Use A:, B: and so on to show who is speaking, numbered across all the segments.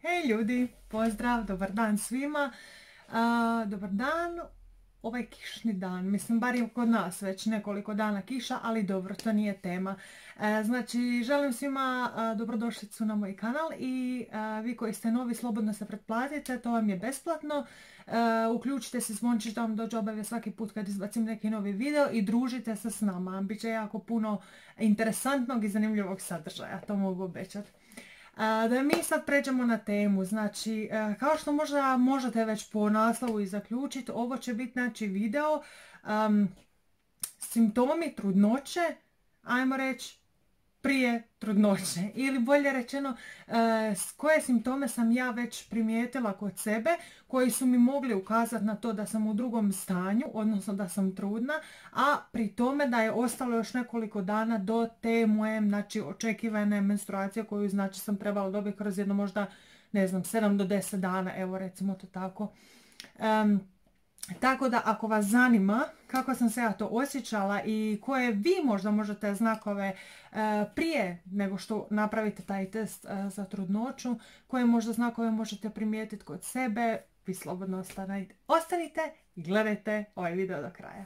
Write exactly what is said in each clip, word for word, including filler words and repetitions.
A: Hej ljudi, pozdrav, dobar dan svima. A, dobar dan, ovaj kišni dan, mislim bar je kod nas već nekoliko dana kiša, ali dobro, to nije tema. E, znači, želim svima a, dobrodošlicu na moj kanal i a, vi koji ste novi slobodno se pretplatite, to vam je besplatno. E, uključite se zvončić da vam dođe obavijest svaki put kad izbacim neki novi video i družite se s nama. Biće jako puno interesantnog i zanimljivog sadržaja, to mogu obećati. Da mi sad pređemo na temu, znači kao što možda možete već po naslovu i zaključiti, ovo će biti znači video um, simptomi trudnoće, ajmo reći prije trudnoće, ili bolje rečeno uh, koje simptome sam ja već primijetila kod sebe koji su mi mogli ukazati na to da sam u drugom stanju, odnosno da sam trudna, a pri tome da je ostalo još nekoliko dana do te moje znači očekivane menstruacije koju znači sam trebala dobiti kroz jedno možda ne znam sedam do deset dana, evo recimo to tako. Um, Tako da ako vas zanima kako sam se ja to osjećala i koje vi možda možete znakove e, prije nego što napravite taj test e, za trudnoću, koje možda znakove možete primijetiti kod sebe, vi slobodno ostanite, ostanite i gledajte ovaj video do kraja.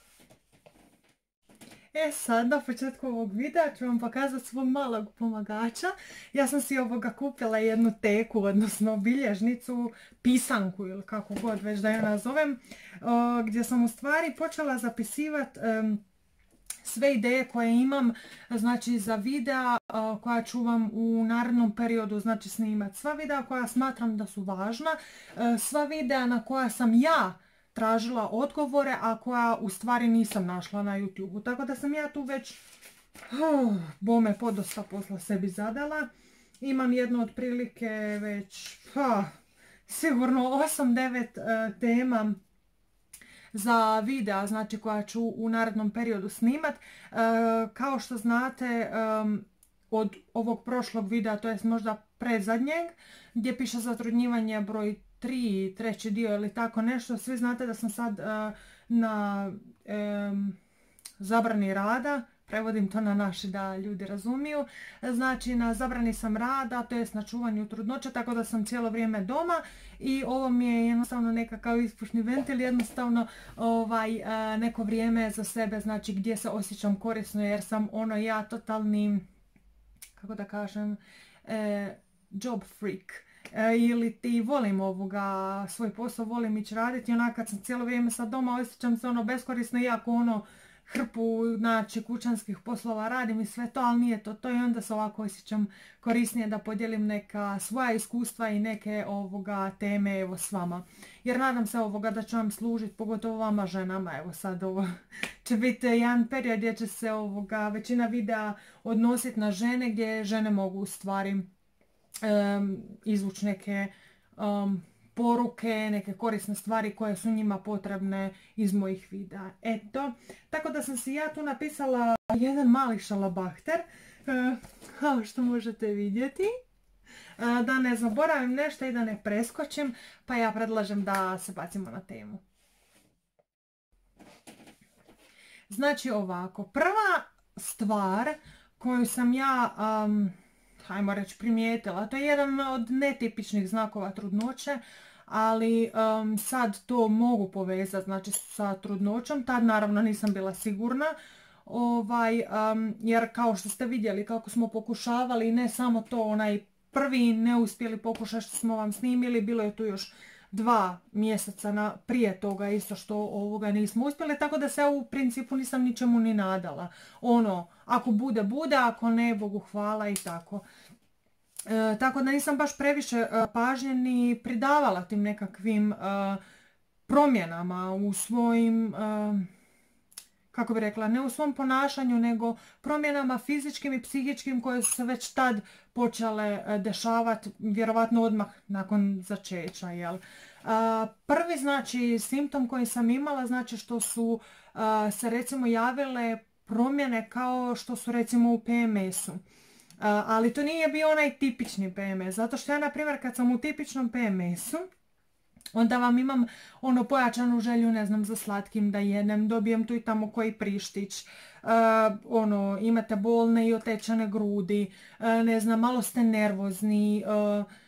A: E sad, na početku ovog videa ću vam pokazati svog malog pomagača. Ja sam si ovoga kupila jednu teku, odnosno bilježnicu, pisanku ili kako god već da ju nazovem, o, gdje sam u stvari počela zapisivati um, sve ideje koje imam, znači za videa o, koja ću vam u narednom periodu znači snimati. Sva videa koja smatram da su važna, e, sva videa na koja sam ja tražila odgovore, a koja u stvari nisam našla na YouTube-u. Tako da sam ja tu već oh, bome podosta posla sebi zadala. Imam jedno otprilike već oh, sigurno osam devet uh, tema za videa, znači koja ću u narednom periodu snimat. Uh, kao što znate, um, od ovog prošlog videa, to jest možda predzadnjeg, gdje piše zatrudnjivanje broj tri, treći dio ili tako nešto, svi znate da sam sad uh, na um, zabrani rada, prevodim to na naši da ljudi razumiju, znači na zabrani sam rada, to jest na čuvanju trudnoće, tako da sam cijelo vrijeme doma i ovo mi je jednostavno nekakav ispušni ventil, jednostavno ovaj, uh, neko vrijeme za sebe, znači gdje se osjećam korisno jer sam ono ja totalni, kako da kažem, eh, job freak. E, ili ti volim ovoga, svoj posao volim ići raditi i onak kad sam cijelo vrijeme sad doma osjećam se ono beskorisno iako ono hrpu znači kućanskih poslova radim i sve to, ali nije to to i onda se ovako osjećam korisnije da podijelim neka svoja iskustva i neke ovoga teme evo s vama. Jer nadam se ovoga da će vam služiti, pogotovo vama ženama, evo sad ovo će biti jedan period gdje će se ovoga većina videa odnositi na žene gdje žene mogu u stvari Um, izvući neke um, poruke, neke korisne stvari koje su njima potrebne iz mojih videa. Eto, tako da sam si ja tu napisala jedan mali šalabahter, uh, kao što možete vidjeti, uh, da ne zaboravim nešto i da ne preskočim, pa ja predlažem da se bacimo na temu. Znači ovako, prva stvar koju sam ja um, ajmo reći primijetila, to je jedan od netipičnih znakova trudnoće, ali um, sad to mogu povezati znači sa trudnoćom, tad naravno nisam bila sigurna, ovaj, um, jer kao što ste vidjeli kako smo pokušavali, ne samo to onaj prvi neuspjeli pokušaj što smo vam snimili, bilo je tu još dva mjeseca na, prije toga isto što ovoga nismo uspjeli, tako da se ja u principu nisam ničemu ni nadala. Ono, ako bude, bude, ako ne, Bogu hvala i tako. E, tako da nisam baš previše e, pažnje ni pridavala tim nekakvim e, promjenama u svojim, e, kako bi rekla, ne u svom ponašanju, nego promjenama fizičkim i psihičkim koje su se već tad počele dešavati, vjerovatno odmah nakon začeća, jel? A, prvi znači simptom koji sam imala znači što su a, se recimo javile promjene kao što su recimo u P M S-u. Ali to nije bio onaj tipični P M S, zato što ja na primjer kad sam u tipičnom P M S-u onda vam imam ono pojačanu želju, ne znam, za slatkim da jedem, dobijem tu i tamo koji prištić, uh, ono, imate bolne i otečene grudi, uh, ne znam, malo ste nervozni, uh,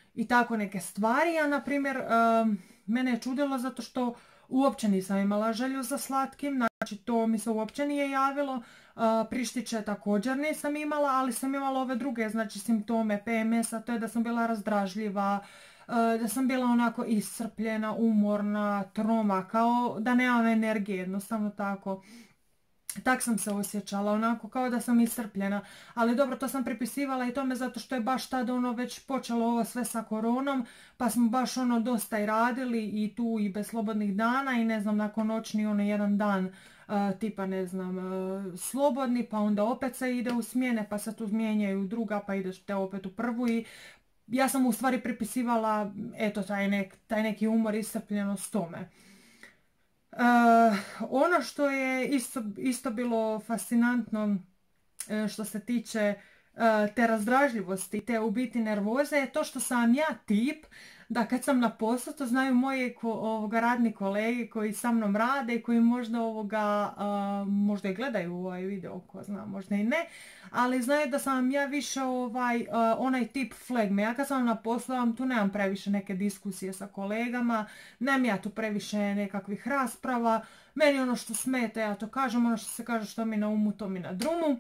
A: i tako neke stvari. Ja, na primjer, mene je čudilo zato što uopće nisam imala želju za slatkim, znači to mi se uopće nije javilo. Prištiće također nisam imala, ali sam imala ove druge, znači simptome P M S-a, to je da sam bila razdražljiva, da sam bila onako iscrpljena, umorna, troma, kao da nemam energije, jednostavno tako. Tak sam se osjećala, onako kao da sam iscrpljena, ali dobro, to sam pripisivala i tome zato što je baš tada ono već počelo ovo sve sa koronom, pa smo baš ono dosta i radili i tu i bez slobodnih dana i ne znam, nakon noćni ono jedan dan uh, tipa ne znam uh, slobodni, pa onda opet se ide u smjene, pa se tu mijenjaju druga, pa ideš te opet u prvu i ja sam u stvari pripisivala eto taj, nek, taj neki umor, iscrpljenost tome. Uh, ono što je isto, isto bilo fascinantno uh, što se tiče uh, te razdražljivosti, te u biti nervoze je to što sam ja tip da kad sam na poslu, to znaju moji ko, ovoga, radni kolege koji sa mnom rade i koji možda ovoga, uh, možda i gledaju ovaj video, ko zna, možda i ne, ali znaju da sam ja više ovaj, uh, onaj tip flegme. Ja kad sam na poslu, vam tu nemam previše neke diskusije sa kolegama, nemam ja tu previše nekakvih rasprava, meni ono što smeta, ja to kažem, ono što se kaže što mi na umu, to mi na drumu.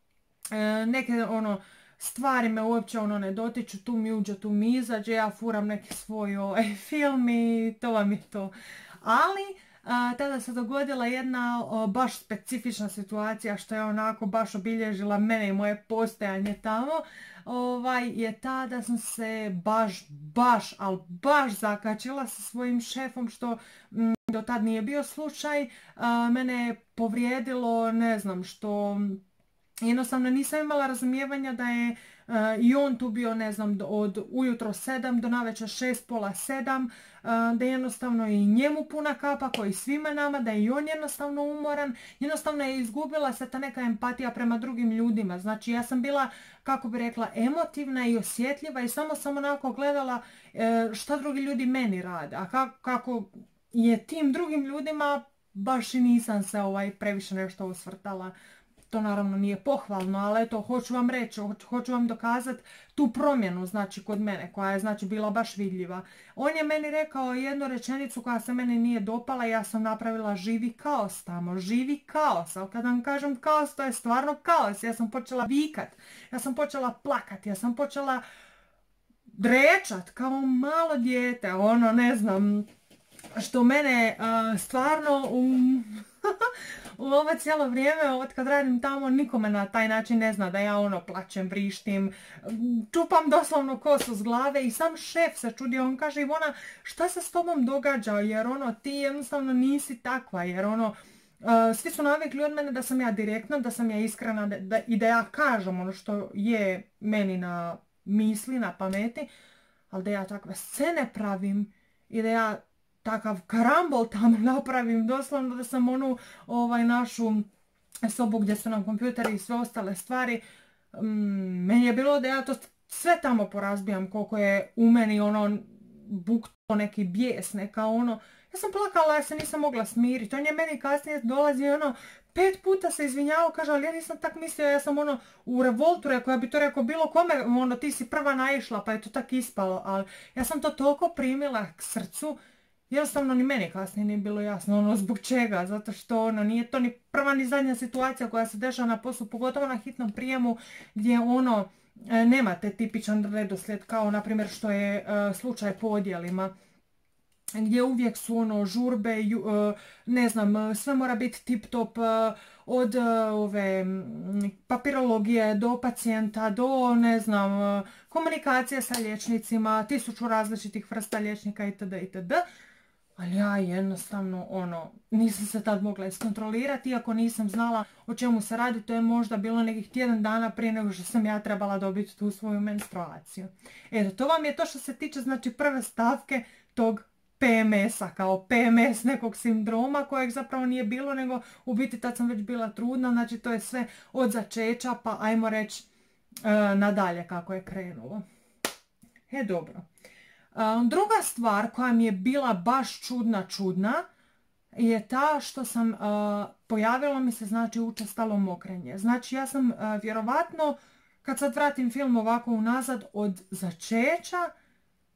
A: Uh, neke ono stvari me uopće ono ne dotiču, tu mi uđe, tu mi izađe, ja furam neki svoj ovaj, film i to vam je to. Ali a, tada se dogodila jedna o, baš specifična situacija što je onako baš obilježila mene i moje postojanje tamo. Ovaj, je ta da sam se baš, baš, ali baš zakačila sa svojim šefom što m, do tad nije bio slučaj. A, mene je povrijedilo, ne znam što... Jednostavno nisam imala razumijevanja da je uh, i on tu bio, ne znam, od ujutro sedam do navečer šest, pola sedam, uh, da je jednostavno i njemu puna kapa, koji svima nama, da je i on jednostavno umoran. Jednostavno je izgubila se ta neka empatija prema drugim ljudima. Znači ja sam bila, kako bi rekla, emotivna i osjetljiva i samo sam onako gledala uh, šta drugi ljudi meni rade. A kako, kako je tim drugim ljudima, baš i nisam se ovaj, previše nešto osvrtala. To naravno nije pohvalno, ali eto, hoću vam reći, hoću vam dokazati tu promjenu, znači, kod mene, koja je, znači, bila baš vidljiva. On je meni rekao jednu rečenicu koja se meni nije dopala, ja sam napravila živi kaos tamo, živi kaos, ali kad vam kažem kaos, to je stvarno kaos, ja sam počela vikat, ja sam počela plakat, ja sam počela drečat kao malo dijete, ono, ne znam, što mene uh, stvarno um, u ovo cijelo vrijeme, od kad radim tamo, nikome na taj način ne zna da ja ono plačem, vrištim, čupam doslovno kosu s glave i sam šef se čudi, on kaže Ivona šta se s tobom događa, jer ono ti jednostavno nisi takva, jer ono uh, svi su navikli od mene da sam ja direktna, da sam ja iskrena da, da, i da ja kažem ono što je meni na misli, na pameti, ali da ja takve scene pravim i da ja takav karambol tamo napravim, doslovno da sam onu ovaj, našu sobu gdje su nam kompjuteri i sve ostale stvari, mm, meni je bilo da ja to sve tamo porazbijam, koliko je u meni ono bukto, neki bijes, neka ono, ja sam plakala, ja se nisam mogla smiriti, on je meni kasnije dolazi ono, pet puta se izvinjavao, kaže, ali ja nisam tak mislio, ja sam ono u revoltu rekao, ja bi to rekao bilo kome, ono ti si prva naišla, pa je to tak ispalo, ali ja sam to toliko primila k srcu. Jednostavno ni meni kasnije nije bilo jasno ono zbog čega, zato što ono nije to ni prva ni zadnja situacija koja se dešava na poslu, pogotovo na hitnom prijemu gdje ono nemate tipičan redoslijed kao na primjer što je uh, slučaj po odjelima. Gdje uvijek su ono žurbe, ju, uh, ne znam, sve mora biti tip top, uh, od uh, ove papirologije do pacijenta, do ne znam, uh, komunikacije sa liječnicima, tisuću različitih vrsta liječnika itd. itd. Ali ja jednostavno ono, nisam se tad mogla iskontrolirati, iako nisam znala o čemu se radi, to je možda bilo nekih tjedan dana prije nego što sam ja trebala dobiti tu svoju menstruaciju. Eto, to vam je to što se tiče znači prve stavke tog P M S-a, kao P M S nekog sindroma kojeg zapravo nije bilo, nego u biti tad sam već bila trudna, znači to je sve od začeća pa ajmo reći e, nadalje kako je krenulo. E dobro. E, druga stvar koja mi je bila baš čudna čudna je ta što sam, e, pojavilo mi se znači učestalo mokrenje. Znači ja sam e, vjerovatno, kad sad vratim film ovako unazad, od začeća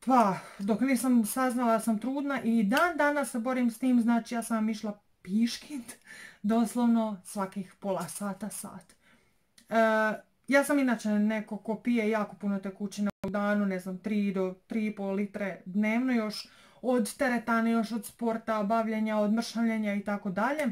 A: pa dok nisam saznala da sam trudna i dan danas se borim s tim, znači ja sam vam išla piškit doslovno svakih pola sata, sat. E, ja sam inače neko ko pije jako puno tekućine u danu, ne znam, tri do tri i pol litre dnevno, još od teretane, još od sporta, bavljenja, od mršavljenja i tako dalje.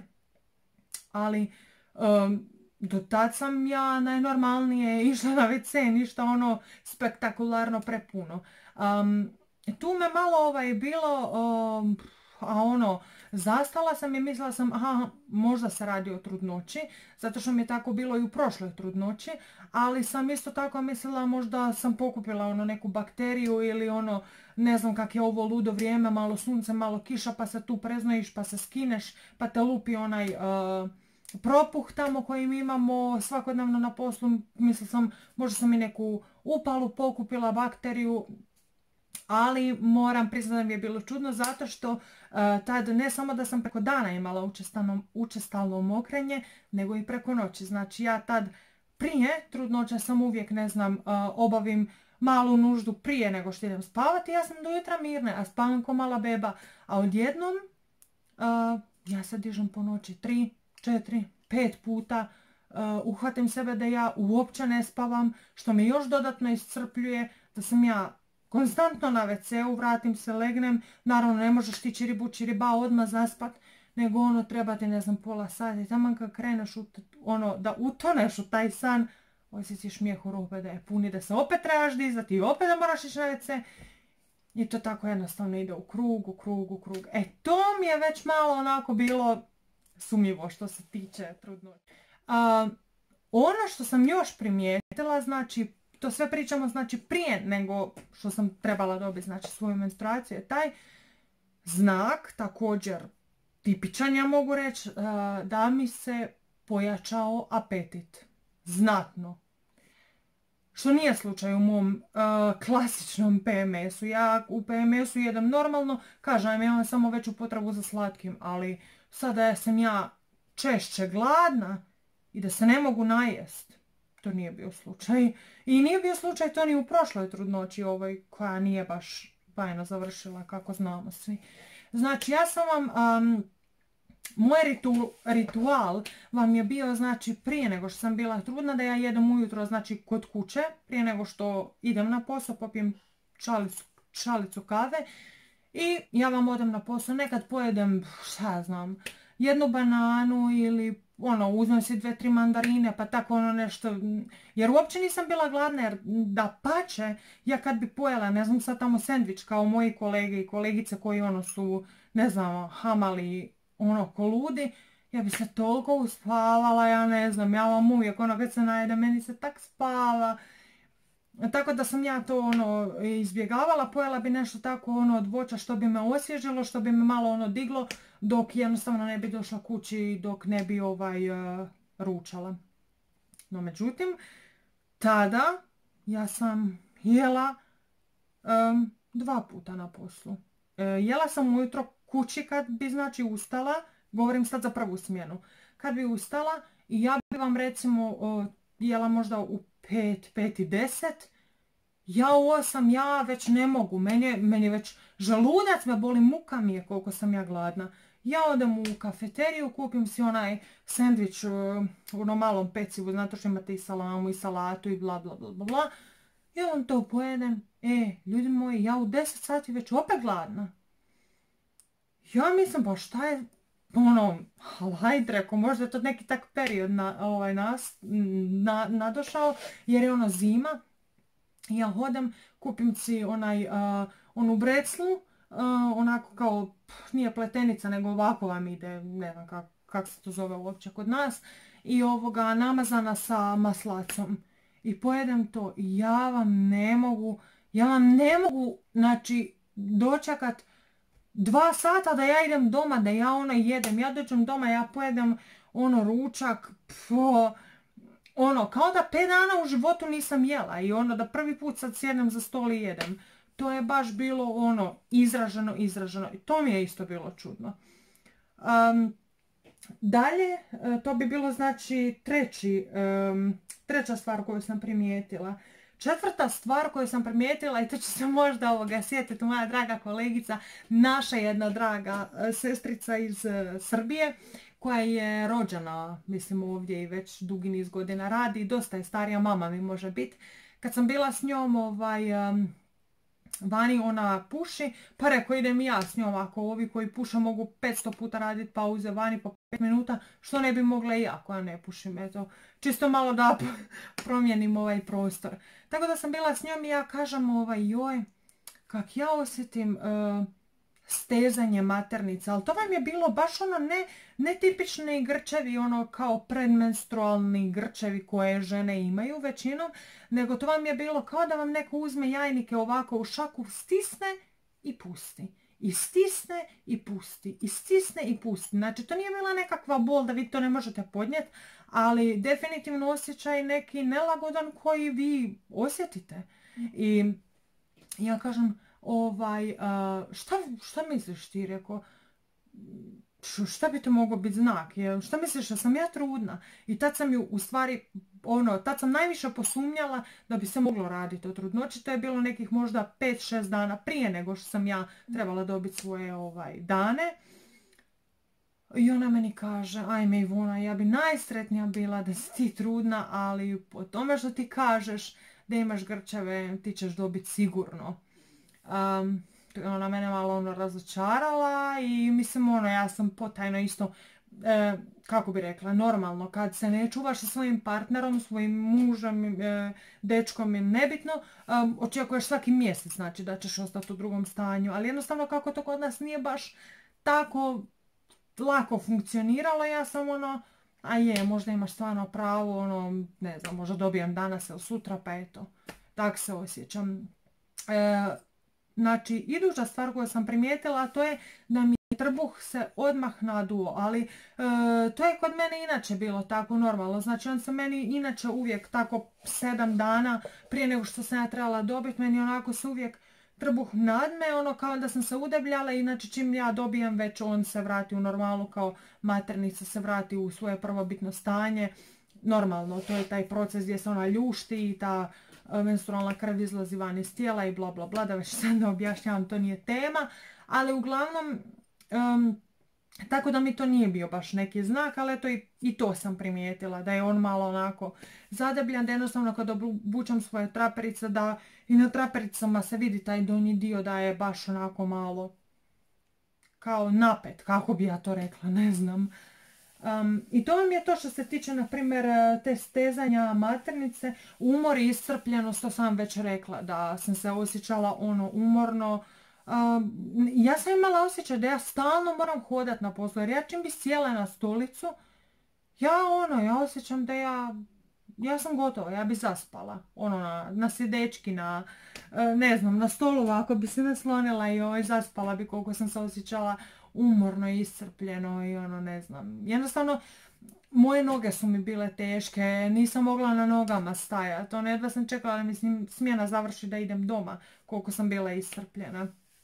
A: Ali um, do tad sam ja najnormalnije išla na ve ce, ništa ono spektakularno prepuno. Um, tu me malo ovaj bilo, um, a ono, zastala sam i mislila sam, aha, možda se radi o trudnoći, zato što mi je tako bilo i u prošloj trudnoći, ali sam isto tako mislila možda sam pokupila ono neku bakteriju ili ono, ne znam kak je ovo ludo vrijeme, malo sunce, malo kiša, pa se tu preznojiš, pa se skineš, pa te lupi onaj uh, propuh tamo koji mi imamo svakodnevno na poslu. Mislila sam, možda sam i neku upalu pokupila, bakteriju, ali moram priznati da mi je bilo čudno zato što uh, tad ne samo da sam preko dana imala učestalo, učestalo mokrenje, nego i preko noći. Znači ja tad prije trudnoće sam uvijek, ne znam, uh, obavim malu nuždu prije nego što idem spavati. Ja sam do jutra mirna, a spavam ko mala beba. A odjednom uh, ja se dižem po noći tri, četiri, pet puta. Uh, uhvatim sebe da ja uopće ne spavam, što me još dodatno iscrpljuje, da sam ja konstantno na ve ce u, vratim se, legnem, naravno ne možeš ti čiribu čiriba odmah zaspat, nego ono treba ti, ne znam, pola sata i taman kad kreneš u, ono, da utoneš u taj san, osjetiš mijehu rupe da je puni, da se opet trebaš dizati i opet da moraš ići na ve ce i to tako jednostavno ide u krug, u krug, u krug. E to mi je već malo onako bilo sumnjivo što se tiče trudnoće. Uh, ono što sam još primijetila, znači to sve pričamo znači prije nego što sam trebala dobiti znači svoju menstruaciju, je taj znak, također tipičan ja mogu reći, da mi se pojačao apetit. Znatno. Što nije slučaj u mom uh, klasičnom pe em esu. Ja u pe em esu jedem normalno, kažem, imam samo veću potrebu za slatkim, ali sada sam ja češće gladna i da se ne mogu najest. To nije bio slučaj. I nije bio slučaj to ni u prošloj trudnoći ovoj koja nije baš bajno završila, kako znamo svi. Znači ja sam vam, um, moj ritu, ritual vam je bio znači prije nego što sam bila trudna da ja jedem ujutro znači kod kuće, prije nego što idem na posao, popijem čalicu, čalicu kave i ja vam odem na posao, nekad pojedem, šta ja znam, jednu bananu ili ono, uzmem si dve, tri mandarine, pa tako ono nešto, jer uopće nisam bila gladna, jer da pače, ja kad bi pojela, ne znam sad tamo sendvič kao moji kolege i kolegice koji ono su, ne znam, hamali ono ko ludi, ja bi se toliko uspavala, ja ne znam, ja vam uvijek ono kad se najede, meni se tak spava. Tako da sam ja to ono izbjegavala, pojela bi nešto tako ono od voća što bi me osvježilo, što bi me malo ono diglo, dok jednostavno ne bi došla kući, dok ne bi ovaj uh, ručala. No međutim, tada ja sam jela um, dva puta na poslu. E, jela sam ujutro kući kad bi znači ustala, govorim sad za prvu smjenu, kad bi ustala i ja bi vam recimo uh, jela možda u pet, pet i deset, ja u osam, ja već ne mogu, meni, meni već želudac me boli, muka mi je koliko sam ja gladna. Ja odem u kafeteriju, kupim si onaj sendvič uh, u onom malom pecivu, znate što imate i salamu i salatu i bla bla bla bla. Ja vam to pojedem, e, ljudi moji, ja u deset sati već opet gladna. Ja mislim, pa šta je, ono, hajde reko, možda je to neki tak period na, ovaj, nas, na, nadošao, jer je ono zima. Ja hodam, kupim si onaj, uh, onu breclu, uh, onako kao, pff, nije pletenica, nego ovako vam ide, ne znam kako kak se to zove uopće kod nas, i ovoga namazana sa maslacom. I pojedem to i ja vam ne mogu, ja vam ne mogu, znači, dočekat dva sata da ja idem doma, da ja ono jedem. Ja dođem doma, ja pojedem ono ručak, pfo, ono, kao da pet dana u životu nisam jela i ono da prvi put sad sjednem za stol i jedem. To je baš bilo ono izraženo, izraženo i to mi je isto bilo čudno. Um, dalje, to bi bilo znači treći, um, treća stvar koju sam primijetila. Četvrta stvar koju sam primijetila, i to će se možda ovoga sjetiti moja draga kolegica, naša jedna draga sestrica iz Srbije, koja je rođena, mislim, ovdje i već dugi niz godina radi, dosta je starija, mama mi može biti. Kad sam bila s njom ovaj, um, vani, ona puši, pa rekao idem i ja s njom, ako ovi koji puše mogu petsto puta raditi pauze vani po pet minuta, što ne bi mogla i ja koja ne pušim, eto, čisto malo da promijenim ovaj prostor. Tako da sam bila s njom i ja kažem, ovaj, joj, kak ja osjetim uh, stezanje maternica, ali to vam je bilo baš ono ne, ne tipični grčevi, ono kao predmenstrualni grčevi koje žene imaju većinom, nego to vam je bilo kao da vam neko uzme jajnike ovako u šaku, stisne i pusti. I stisne i pusti. I stisne i pusti. Znači to nije bila nekakva bol da vi to ne možete podnijeti, ali definitivno osjećaj neki nelagodan koji vi osjetite. I ja kažem, ovaj, šta, šta misliš ti, rekao, šta bi to moglo biti znak, šta misliš da sam ja trudna? I tad sam ju u stvari, ono, tad sam najviše posumnjala da bi se moglo raditi o trudnoći, to je bilo nekih možda pet šest dana prije nego što sam ja trebala dobiti svoje ovaj, dane. I ona meni kaže, ajme Ivona, ja bi najsretnija bila da si ti trudna, ali po tome što ti kažeš da imaš grčeve, ti ćeš dobiti sigurno. Um, ona mene malo ono razočarala i mislim ono, ja sam potajno isto, e, kako bi rekla, normalno, kad se ne čuvaš sa svojim partnerom, svojim mužem, e, dečkom je nebitno, um, očekuješ svaki mjesec, znači da ćeš ostati u drugom stanju, ali jednostavno kako to kod nas nije baš tako lako funkcioniralo, ja sam ono, a je, možda imaš stvarno pravo, ono, ne znam, možda dobijem danas ili sutra, pa eto, tak se osjećam. E, Znači, iduća stvar koju sam primijetila, to je da mi trbuh se odmah naduo, ali e, to je kod mene inače bilo tako normalno. Znači, on se meni inače uvijek tako sedam dana prije nego što sam ja trebala dobiti, meni onako se uvijek trbuh nadme, ono kao da sam se udebljala, inače čim ja dobijem već on se vrati u normalu, kao maternica se vrati u svoje prvobitno stanje. Normalno, to je taj proces gdje se ona ljušti i ta menstrualna krv izlazi van iz tijela i bla bla bla, da već sad ne objašnjavam, to nije tema, ali uglavnom, um, tako da mi to nije bio baš neki znak, ali eto i, i to sam primijetila, da je on malo onako zadebljan, da jednostavno kad obučam svoje traperice, da i na trapericama se vidi taj donji dio da je baš onako malo kao napet, kako bi ja to rekla, ne znam. Um, I to vam je to što se tiče, na primjer, te stezanja maternice. Umor i iscrpljenost, to sam već rekla, da sam se osjećala ono umorno. Um, ja sam imala osjećaj da ja stalno moram hodati na poslu, jer ja čim bi sjela na stolicu, ja ono, ja osjećam da ja, ja sam gotova, ja bi zaspala. Ono, na, na sjedečki, na, ne znam, na stolu ovako bi se naslonila i ovaj, zaspala bi koliko sam se osjećala umorno i iscrpljeno i ono, ne znam. Jednostavno, moje noge su mi bile teške, nisam mogla na nogama stajati. Ono, jedva sam čekala da mi smjena završi da idem doma, koliko sam bila iscrpljena.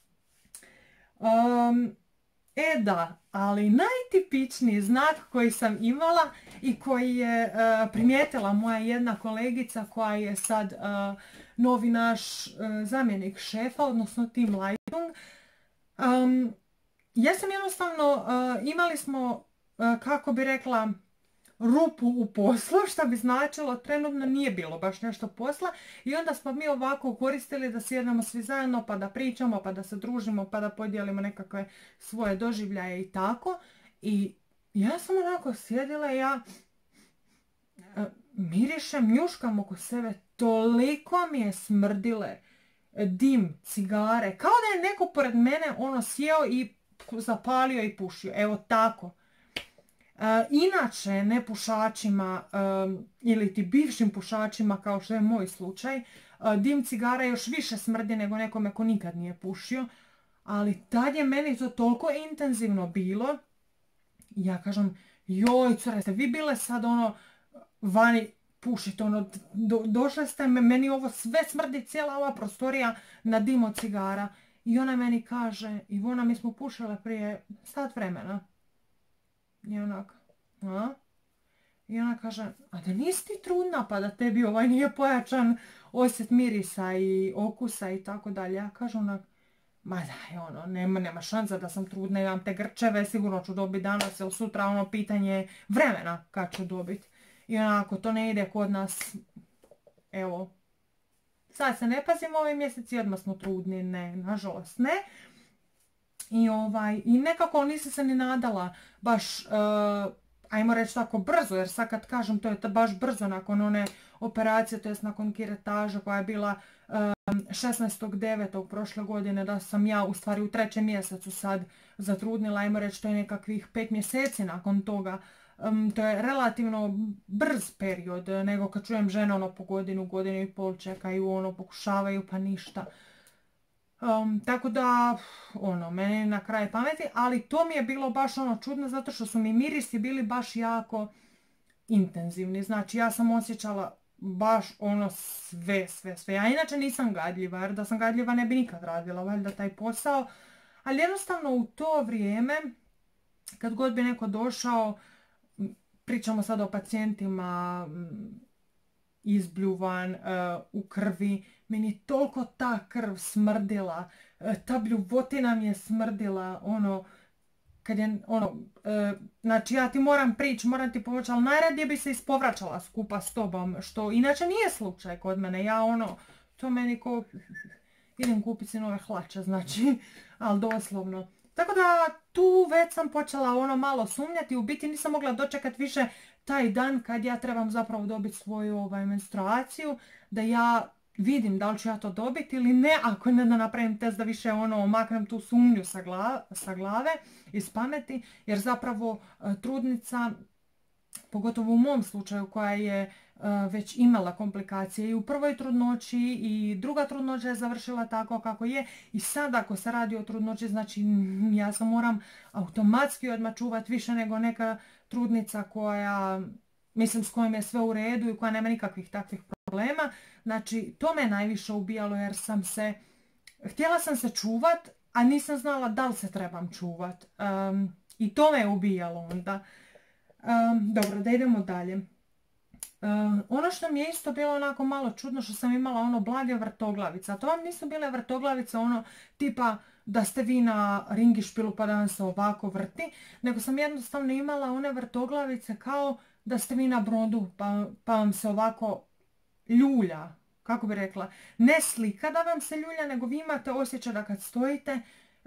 A: Um, e da, ali najtipičniji znak koji sam imala i koji je uh, primijetila moja jedna kolegica koja je sad uh, novi naš uh, zamjenik šefa, odnosno team Leitung. Um, Ja sam jednostavno, uh, imali smo, uh, kako bi rekla, rupu u poslu, što bi značilo trenutno nije bilo baš nešto posla i onda smo mi ovako koristili da sjednemo svi zajedno pa da pričamo, pa da se družimo, pa da podijelimo nekakve svoje doživljaje i tako. I ja sam onako sjedila i ja uh, mirišem, njuškam oko sebe, toliko mi je smrdile dim, cigare, kao da je neko pored mene ono sjeo i zapalio i pušio, evo tako. E, inače, nepušačima e, ili ti bivšim pušačima, kao što je moj slučaj, e, dim cigara još više smrdi nego nekome ko nikad nije pušio, ali tad je meni to toliko intenzivno bilo, ja kažem, joj cure, ste vi bile sad ono vani pušite, ono, do, došle ste, meni ovo sve smrdi, cijela ova prostorija na dim od cigara. I ona meni kaže, Ivona, mi smo pušile prije sat vremena. I onak, a? I ona kaže, a da nisi ti trudna pa da tebi ovaj nije pojačan osjet mirisa i okusa i tako dalje. Ja kažem onak, ma daj, ono, nema, nema šansa da sam trudna, imam te grčeve, sigurno ću dobiti danas ili sutra, ono, pitanje vremena kad ću dobiti. I onako, to ne ide kod nas, evo, sad se ne pazimo ovaj mjesec i odmah smo trudni, ne, nažalost ne. I, ovaj, i nekako nisam se ni nadala baš, uh, ajmo reći tako brzo, jer sad kad kažem to je baš brzo nakon one operacije, to jest nakon kiretaža koja je bila um, šesnaestog devetog prošle godine, da sam ja u stvari u trećem mjesecu sad zatrudnila, ajmo reći to je nekakvih pet mjeseci nakon toga. Um, to je relativno brz period, nego kad čujem žene ono po godinu, godinu i pol čekaju, ono pokušavaju pa ništa. Um, tako da, ono, meni na kraju pameti, ali to mi je bilo baš ono čudno zato što su mi mirisi bili baš jako intenzivni. Znači ja sam osjećala baš ono sve, sve, sve. Ja inače nisam gadljiva, jer da sam gadljiva ne bi nikad radila valjda taj posao. Ali jednostavno u to vrijeme, kad god bi neko došao, pričamo sad o pacijentima izbljuvan, uh, u krvi, meni je toliko ta krv smrdila, uh, ta bljuvotina mi je smrdila, ono, kad je, ono, uh, znači ja ti moram prići, moram ti pomoći, ali najradije bi se ispovraćala skupa s tobom, što inače nije slučaj kod mene, ja ono, to meni ko, idem kupiti si nove hlače, znači, ali doslovno. Tako da tu već sam počela ono malo sumnjati, u biti nisam mogla dočekati više taj dan kad ja trebam zapravo dobiti svoju ovaj, menstruaciju, da ja vidim da li ću ja to dobiti ili ne, ako ne da napravim test da više ono maknem tu sumnju sa, gla, sa glave, iz pameti, jer zapravo trudnica, pogotovo u mom slučaju koja je uh, već imala komplikacije i u prvoj trudnoći i druga trudnoća je završila tako kako je i sad ako se radi o trudnoći, znači ja se moram automatski odmah čuvati više nego neka trudnica koja, mislim s kojom je sve u redu i koja nema nikakvih takvih problema. Znači to me najviše ubijalo jer sam se, htjela sam se čuvat, a nisam znala da li se trebam čuvat. Um, I to me ubijalo onda. Um, dobro, da idemo dalje. Um, ono što mi je isto bilo onako malo čudno, što sam imala ono blage vrtoglavice. A to vam nisu bile vrtoglavice ono tipa da ste vi na ringišpilu pa da vam se ovako vrti, nego sam jednostavno imala one vrtoglavice kao da ste vi na brodu pa, pa vam se ovako ljulja. Kako bi rekla, ne slika da vam se ljulja, nego vi imate osjećaj da kad stojite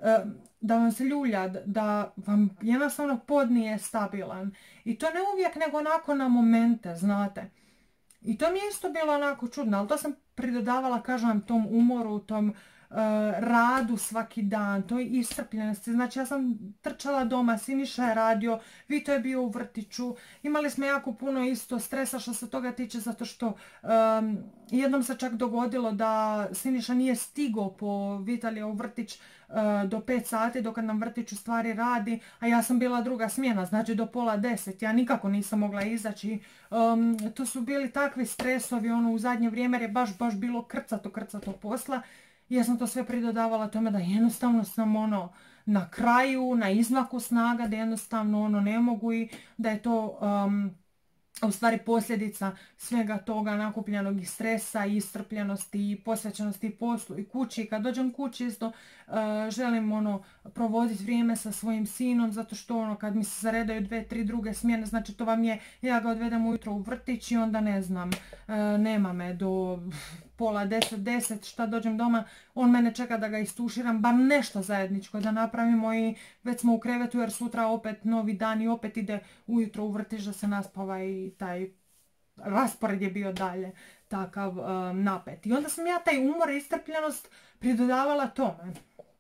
A: da vam se ljulja, da vam jednostavno pod nije stabilan. I to ne uvijek, nego onako na momente, znate. I to mi je isto bilo onako čudno, ali to sam pridodavala, kažem, tom umoru, tom uh, radu svaki dan, toj iscrpljenosti. Znači ja sam trčala doma, Siniša je radio, Vito je bio u vrtiću, imali smo jako puno isto stresa što se toga tiče, zato što um, jednom se čak dogodilo da Siniša nije stigao po Vitalija u vrtić do pet sati dok nam vrtić u stvari radi, a ja sam bila druga smjena, znači do pola deset, ja nikako nisam mogla izaći. Um, to su bili takvi stresovi ono u zadnje vrijeme jer je baš baš bilo krcato krcato posla i ja sam to sve pridodavala tome da jednostavno sam ono na kraju, na izmaku snaga, da jednostavno ono ne mogu i da je to um, u stvari posljedica svega toga nakupljenog i stresa i iscrpljenosti i posvećenosti i poslu i kući. Kad dođem kući isto uh, želim ono provoditi vrijeme sa svojim sinom zato što ono kad mi se zaredaju dve, tri druge smjene, znači to vam je, ja ga odvedem ujutro u vrtić i onda ne znam, uh, nema me do pola deset, deset, šta dođem doma, on mene čeka da ga istuširam, bar nešto zajedničko da napravimo i već smo u krevetu jer sutra opet novi dan i opet ide ujutro u vrtić da se naspava i taj raspored je bio dalje takav um, napet. I onda sam ja taj umor i istrpljenost pridodavala tome.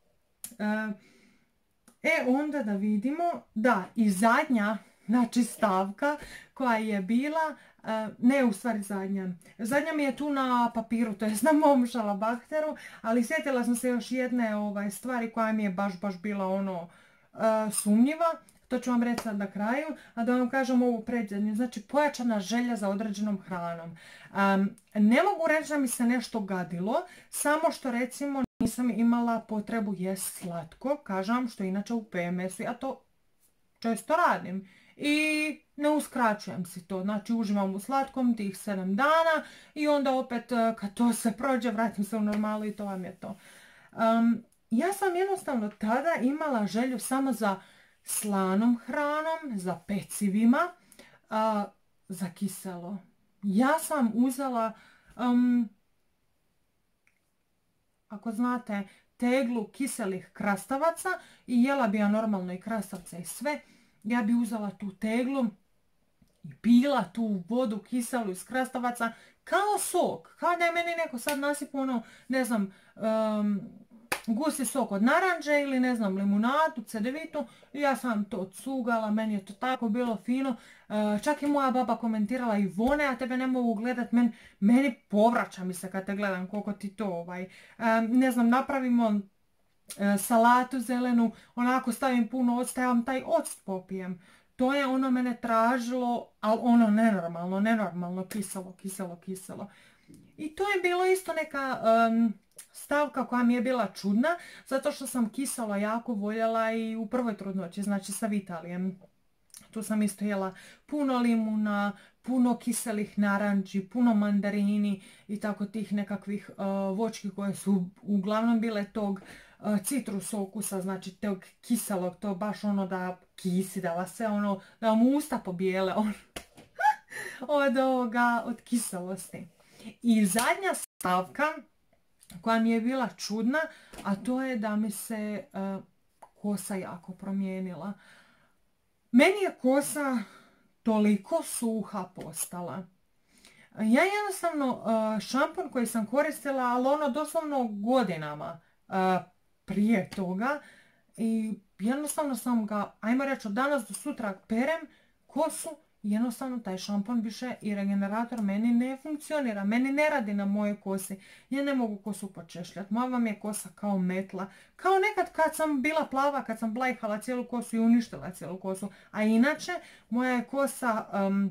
A: Uh, e onda da vidimo, da i zadnja znači stavka koja je bila, uh, ne u stvari zadnja, zadnja mi je tu na papiru, to je na mom šalabahteru, ali sjetila sam se još jedne ovaj, stvari koja mi je baš baš bila ono uh, sumnjiva. To ću vam reći sad na kraju, a da vam kažem ovu predzadnju, znači pojačana želja za određenom hranom. Um, ne mogu reći da mi se nešto gadilo, samo što recimo nisam imala potrebu jest slatko, kažem što inače u P M S-u ja to često radim. i ne uskraćujem si to. Znači uživam u slatkom tih sedam dana i onda opet kad to se prođe vratim se u normalu i to vam je to. Um, ja sam jednostavno tada imala želju samo za slanom hranom, za pecivima, a, za kiselo. Ja sam uzela, um, ako znate, teglu kiselih krastavaca i jela bi ja normalno i krastavce i sve. Ja bi uzela tu teglu i pila tu vodu kiselu iz krastavaca kao sok. Kao da je meni neko sad nasipa ono, ne znam, um, gusi sok od naranđe ili ne znam limunadu, cedevitu. Ja sam to cugala, meni je to tako bilo fino. Uh, čak i moja baba komentirala Ivone, a tebe ne mogu gledat, Men, meni povraća mi se kad te gledam koliko ti to ovaj. Um, ne znam, napravimo uh, salatu zelenu, onako stavim puno octa, ja vam taj oct popijem. To je ono mene tražilo, ali ono nenormalno, nenormalno, kiselo, kiselo, kiselo. I to je bilo isto neka um, stavka koja mi je bila čudna, zato što sam kiselo jako voljela i u prvoj trudnoći, znači sa Vitalijem. Tu sam isto jela puno limuna, puno kiselih naranči, puno mandarini i tako tih nekakvih uh, voćki koje su uglavnom bile tog uh, citrus okusa, znači tog kiselog, to baš ono da kisi, da vas se ono, da vam usta pobijele on, od ovoga, od kiselosti. I zadnja stavka koja mi je bila čudna, a to je da mi se uh, kosa jako promijenila. Meni je kosa toliko suha postala. Ja jednostavno uh, šampon koji sam koristila, ali ono doslovno godinama uh, prije toga, i jednostavno sam ga, ajmo reći, od danas do sutra perem kosu, jednostavno taj šampon više i regenerator meni ne funkcionira, meni ne radi na mojoj kosi. Ja ne mogu kosu počešljati, moja vam je kosa kao metla. Kao nekad kad sam bila plava, kad sam blajhala cijelu kosu i uništila cijelu kosu. A inače, moja je kosa um,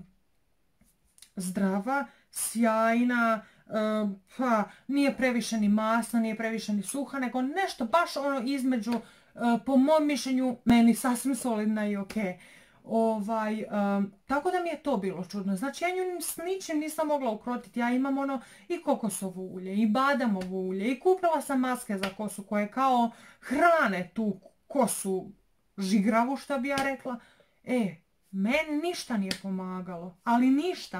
A: zdrava, sjajna, um, pa nije previše ni masna, nije previše ni suha, nego nešto baš ono između, uh, po mom mišljenju, meni sasvim solidna i ok. Ovaj, um, tako da mi je to bilo čudno. Znači ja nju s ničim nisam mogla ukrotiti. Ja imam ono i kokosovo ulje i badamovo ulje i kupila sam maske za kosu koje kao hrane tu kosu žigravu, što bi ja rekla. E, meni ništa nije pomagalo, ali ništa.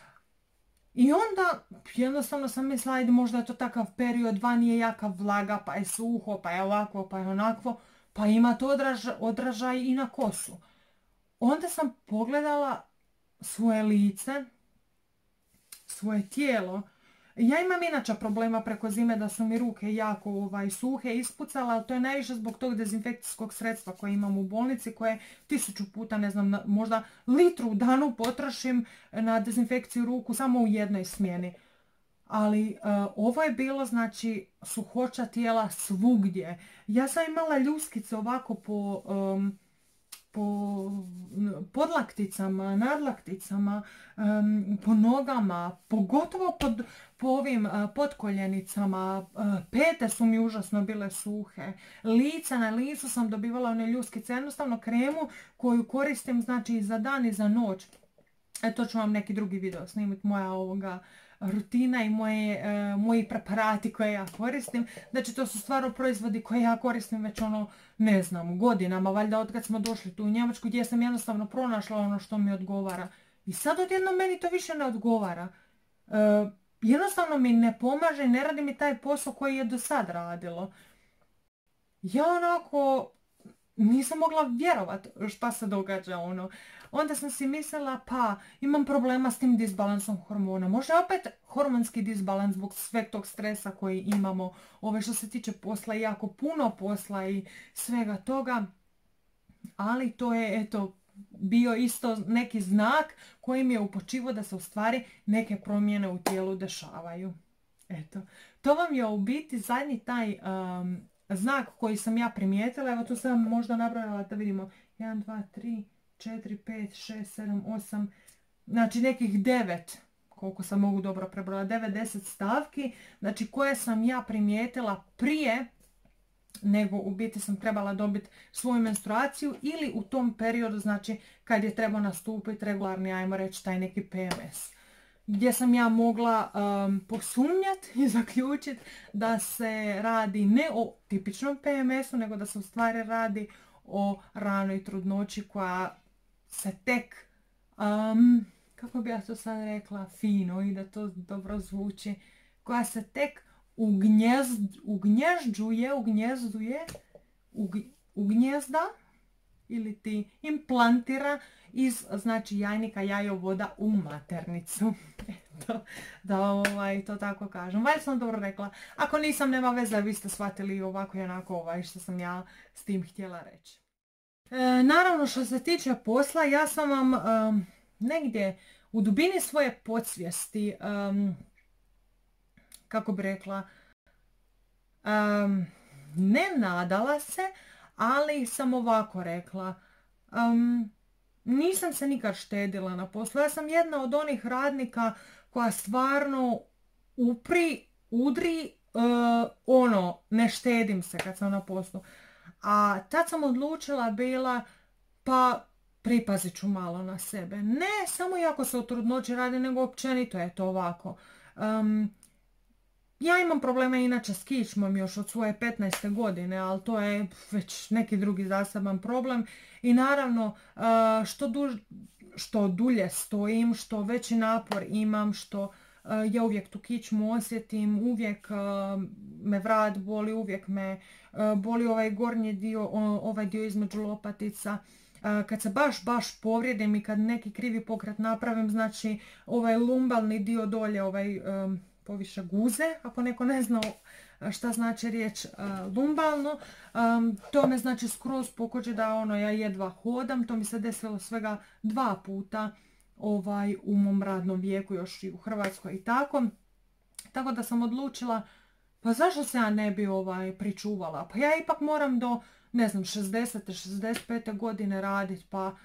A: I onda jednostavno sam mislila, ajde, možda je to takav period, van je jaka vlaga, pa je suho, pa je ovako, pa je onakvo, pa ima to odražaj, odražaj i na kosu. Onda sam pogledala svoje lice, svoje tijelo. Ja imam inače problema preko zime da su mi ruke jako ovaj, suhe, ispucala, ali to je najviše zbog tog dezinfekcijskog sredstva koje imam u bolnici, koje tisuću puta, ne znam, možda litru u danu potrošim na dezinfekciju ruku samo u jednoj smjeni. Ali uh, ovo je bilo, znači, suhoća tijela svugdje. Ja sam imala ljuskice ovako po... Um, po podlakticama, nadlakticama, um, po nogama, pogotovo pod, po ovim uh, potkoljenicama. Uh, pete su mi užasno bile suhe. Lica, na licu sam dobivala one ljuskice. Jednostavno kremu koju koristim, znači, i za dan i za noć. E, to ću vam neki drugi video snimiti, moja ovoga rutina i moje, uh, moji preparati koje ja koristim. Znači, to su stvarno proizvodi koje ja koristim već ono, ne znam, godinama, valjda od kad smo došli tu u Njemačku, gdje sam jednostavno pronašla ono što mi odgovara. I sad odjednom meni to više ne odgovara. Uh, jednostavno mi ne pomaže, ne radi mi taj posao koji je do sad radilo. Ja onako nisam mogla vjerovat šta se događa, ono. Onda sam si mislila, pa imam problema s tim disbalansom hormona. Možda opet hormonski disbalans zbog sveg tog stresa koji imamo. Ove što se tiče posla, jako puno posla i svega toga. Ali to je, eto, bio isto neki znak koji mi je upočivo da se u stvari neke promjene u tijelu dešavaju. Eto, to vam je u biti zadnji taj um, znak koji sam ja primijetila. Evo tu sam možda nabrojala da vidimo jedan, dva, tri, četiri, pet, šest, sedam, osam, znači nekih devet, koliko sam mogu dobro prebrojati, devet, deset stavki, znači koje sam ja primijetila prije nego u biti sam trebala dobiti svoju menstruaciju ili u tom periodu, znači kad je trebao nastupiti regularni, ajmo reći, taj neki P M S. Gdje sam ja mogla um, posumnjati i zaključiti da se radi ne o tipičnom P M S-u, nego da se u stvari radi o ranoj trudnoći koja se tek, um, kako bi ja to sad rekla, fino i da to dobro zvuči, koja se tek ugnjezd, ugnježđuje, ugnjezduje, ug, ugnjezda ili ti implantira iz, znači, jajnika jajovoda u maternicu. Eto, da ovaj, to tako kažem. Valjda sam dobro rekla. Ako nisam, nema veze, vi ste shvatili ovako i onako ovaj što sam ja s tim htjela reći. E, naravno, što se tiče posla, ja sam vam um, negdje u dubini svoje podsvijesti, um, kako bi rekla, um, ne nadala se, ali sam ovako rekla, um, nisam se nikad štedila na poslu. Ja sam jedna od onih radnika koja stvarno upri, udri, uh, ono, ne štedim se kad sam na poslu. A tad sam odlučila bila, pa pripazit ću malo na sebe. Ne samo jako se o trudnoći radi, nego općenito je to ovako. Um, Ja imam probleme inače s kičmom još od svoje petnaeste godine, ali to je već neki drugi zaseban problem. I naravno, što, duž, što dulje stojim, što veći napor imam, što ja uvijek tu kičmu osjetim, uvijek me vrat boli, uvijek me boli ovaj gornji dio, ovaj dio između lopatica. Kad se baš, baš povrijedim i kad neki krivi pokret napravim, znači ovaj lumbalni dio dolje, ovaj... poviše guze, ako neko ne zna šta znači riječ uh, lumbalno. Um, to me znači skroz pokođe da ono, ja jedva hodam. To mi se desilo svega dva puta ovaj, u mom radnom vijeku, još i u Hrvatskoj i tako. Tako da sam odlučila, pa zašto se ja ne bi ovaj, pričuvala? Pa ja ipak moram do, ne znam, šezdesete, šezdeset pete godine raditi, pa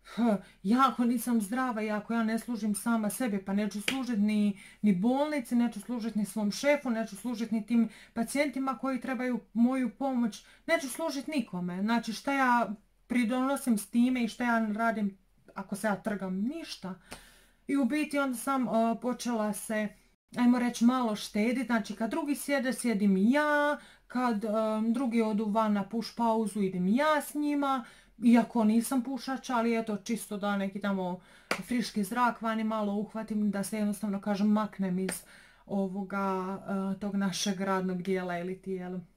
A: ja ako nisam zdrava i ako ja ne služim sama sebi, pa neću služiti ni, ni bolnici, neću služiti ni svom šefu, neću služiti ni tim pacijentima koji trebaju moju pomoć, neću služiti nikome. Znači šta ja pridonosim s time i šta ja radim ako se ja trgam? Ništa. I u biti onda sam uh, počela se, ajmo reći, malo štediti. Znači kad drugi sjede, sjedim i ja, kad um, drugi odu van na puš pauzu, idem i ja s njima. Iako nisam pušač, ali eto čisto da neki tamo friški zrak vani malo uhvatim, da se jednostavno, kažem, maknem iz ovoga uh, tog našeg radnog dijela ili tijela uh,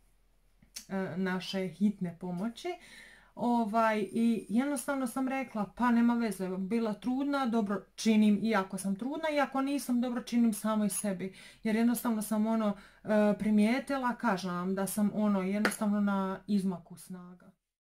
A: naše hitne pomoći. Ovaj, i jednostavno sam rekla, pa nema veze, bila trudna, dobro činim iako sam trudna, iako nisam, dobro činim samoj sebi. Jer jednostavno sam ono uh, primijetila, kažem vam, da sam ono jednostavno na izmaku snaga.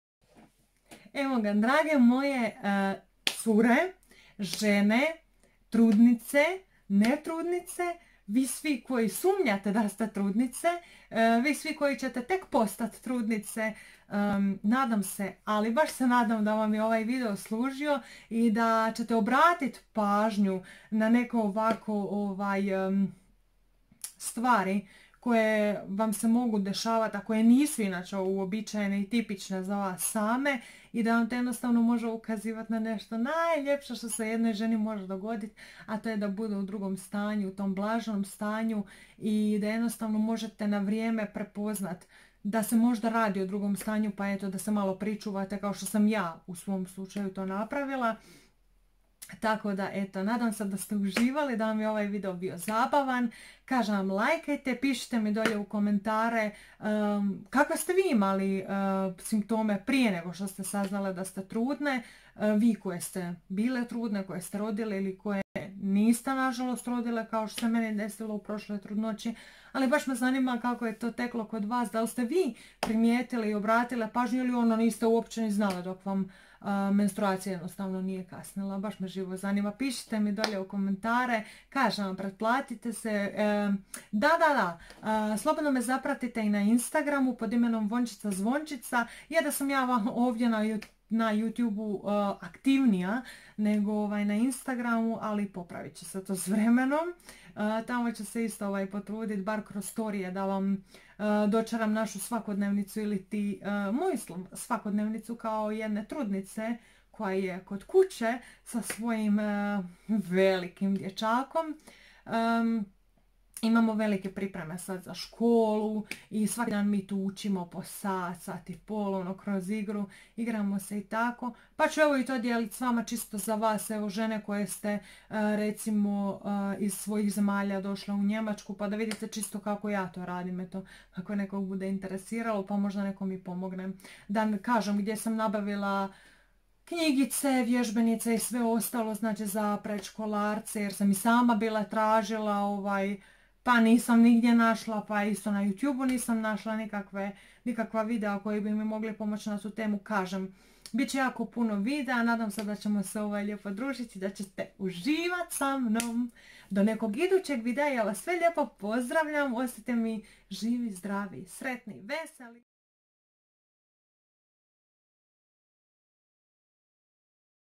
A: Evo ga, drage moje uh, cure, žene, trudnice, netrudnice, vi svi koji sumnjate da ste trudnice, uh, vi svi koji ćete tek postati trudnice, um, nadam se, ali baš se nadam da vam je ovaj video služio i da ćete obratiti pažnju na neko ovako ovaj, um, stvari koje vam se mogu dešavati, a koje nisu inače uobičajene i tipične za vas same, i da vam to jednostavno može ukazivati na nešto najljepše što se jednoj ženi može dogoditi, a to je da bude u drugom stanju, u tom blaženom stanju, i da jednostavno možete na vrijeme prepoznat da se možda radi o drugom stanju, pa eto da se malo pričuvate kao što sam ja u svom slučaju to napravila. Tako da, eto, nadam se da ste uživali, da vam je ovaj video bio zabavan. Kažem vam, lajkajte, pišite mi dolje u komentare um, kakve ste vi imali uh, simptome prije nego što ste saznale da ste trudne. Uh, vi koje ste bile trudne, koje ste rodile ili koje niste nažalost rodile, kao što se meni desilo u prošloj trudnoći. Ali baš me zanima kako je to teklo kod vas, da li ste vi primijetili i obratile pažnju ili ono niste uopće ni znali dok vam uh, menstruacija jednostavno nije kasnila. Baš me živo zanima. Pišite mi dolje u komentare, kažem vam, pretplatite se. Uh, da, da, da, uh, slobodno me zapratite i na Instagramu pod imenom Vončica Zvončica. Je da sam ja vam ovdje na YouTube na YouTube-u uh, aktivnija nego ovaj, na Instagramu, ali popravit će se to s vremenom. Uh, tamo ću se isto ovaj, potruditi, bar kroz storije, da vam uh, dočaram našu svakodnevnicu ili ti moju svakodnevnicu kao jedne trudnice koja je kod kuće sa svojim velikim dječakom. Imamo velike pripreme sad za školu i svaki dan mi tu učimo po sat, sat i pol, ono, kroz igru, igramo se i tako. Pa ću evo i to dijeliti s vama čisto za vas, evo žene koje ste recimo iz svojih zemalja došle u Njemačku, pa da vidite čisto kako ja to radim, eto, ako nekog bude interesiralo, pa možda nekom i pomognem. Da kažem gdje sam nabavila knjigice, vježbenice i sve ostalo, znači za predškolarce, jer sam i sama bila tražila, ovaj, pa nisam nigdje našla, pa isto na YouTube-u nisam našla nikakve, nikakva videa koji bi mi mogli pomoći na tu temu. Kažem, bit će jako puno videa, nadam se da ćemo se ovaj lijepo družiti, da ćete uživati sa mnom. Do nekog idućeg videa ja vas sve lijepo pozdravljam, ostite mi živi, zdravi, sretni, veseli.